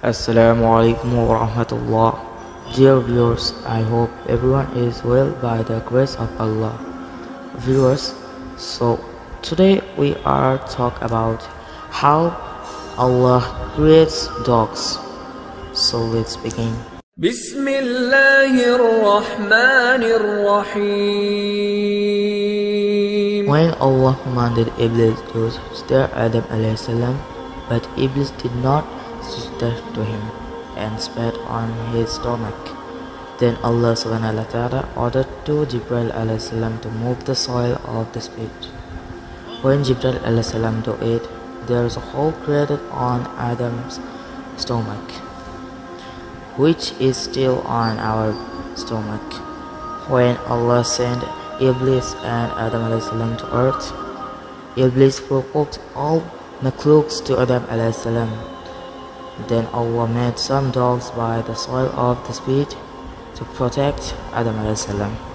Assalamu alaikum wa rahmatullah. Dear viewers, I hope everyone is well by the grace of Allah. Viewers, so today we are talk about how Allah creates dogs. So let's begin. Bismillahirrahmanirrahim. When Allah commanded Iblis to stir Adam alayhi salam, but Iblis did not sister to him and spat on his stomach. Then Allah subhanahu wa ta'ala ordered to Jibril alayhi salam to move the soil of the spit. When Jibril alayhi salam do it, there is a hole created on Adam's stomach, which is still on our stomach. When Allah sent Iblis and Adam alayhi salam to earth, Iblis provoked all makhluks to Adam alayhi salam. Then Allah made some dogs by the soil of the spit to protect Adam alayhi salam.